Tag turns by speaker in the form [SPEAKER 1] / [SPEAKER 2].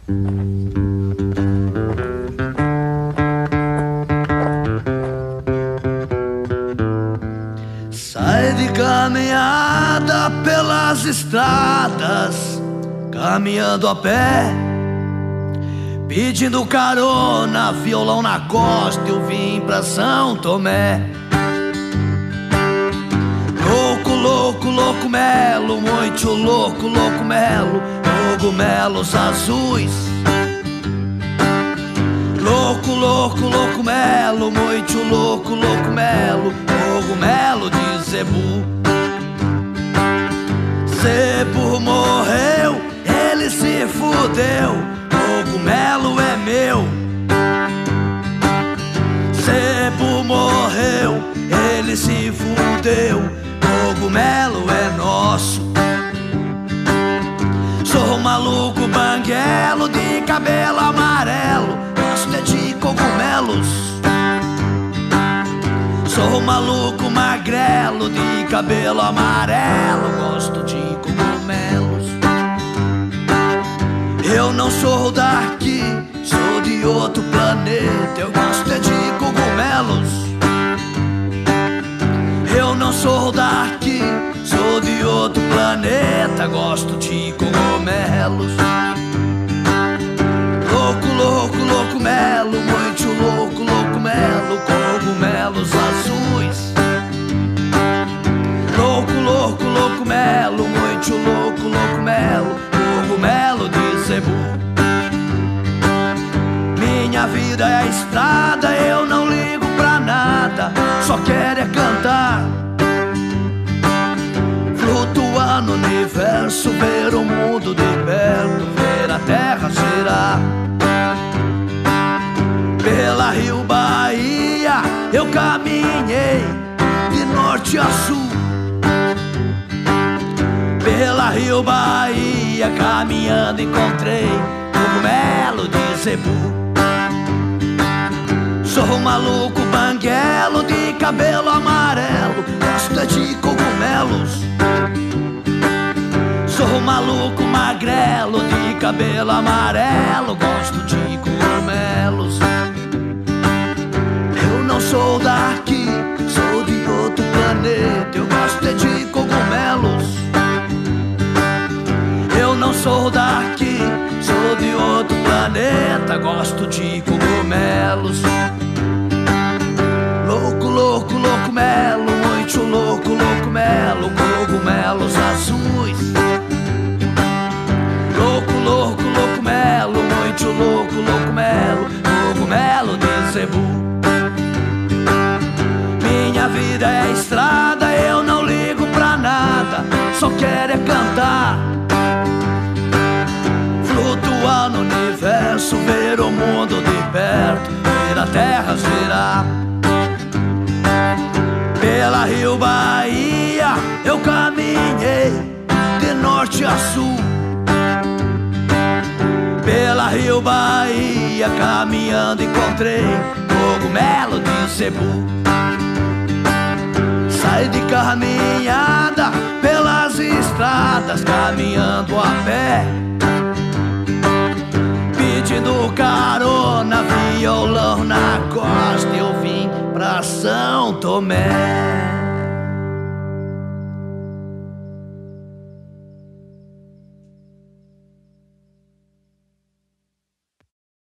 [SPEAKER 1] Sai de caminhada pelas estradas, caminhando a pé, pedindo carona, violão na costa, eu vim pra São Tomé. Louco, louco, louco melo, muito louco, louco melo, cogumelos azuis. Louco, louco, louco melo, muito louco, louco melo, cogumelo de zebu. Zebu morreu, ele se fudeu, cogumelo é meu. Zebu morreu, ele se fudeu, cogumelo é nosso. Sou um maluco banguelo de cabelo amarelo, gosto é de cogumelos. Sou um maluco magrelo de cabelo amarelo, gosto de cogumelos. Eu não sou daqui, sou de outro planeta, eu gosto é de cogumelos. Eu não sou daqui, sou de outro planeta, gosto de cogumelos. Louco, louco, louco melo, muito louco, louco melo, cogumelos azuis. Louco, louco, louco melo, muito louco, louco melo, cogumelo de zebu. Minha vida é a estrada, eu não ligo pra nada, só quero é cantar. Flutuar no universo, ver o mundo de perto, ver a terra girar. Pela Rio Bahia eu caminhei de norte a sul. Pela Rio Bahia caminhando encontrei cogumelo de zebu. Sou um maluco banguelo de cabelo amarelo, gosto é de cogumelos. Sou um maluco magrelo de cabelo amarelo, gosto de cogumelos. Eu não sou daqui, sou de outro planeta, eu gosto é de cogumelos. Eu não sou daqui, sou de outro planeta, gosto de cogumelos. Louco, louco, louco melo, muito louco, louco melo, cogumelos azuis. Louco, louco, louco melo, muito louco, louco melo, cogumelo de zebu. Minha vida é estrada, eu não ligo pra nada, só quero é cantar. Flutuar no universo, ver o mundo de perto, ver a terra girar. Pela Rio Bahia eu caminhei de norte a sul. Pela Rio Bahia caminhando encontrei cogumelo de zebu. Sai de caminhada pelas estradas, caminhando a pé, pedindo carona, violão na costa, eu vim pra São Tomé.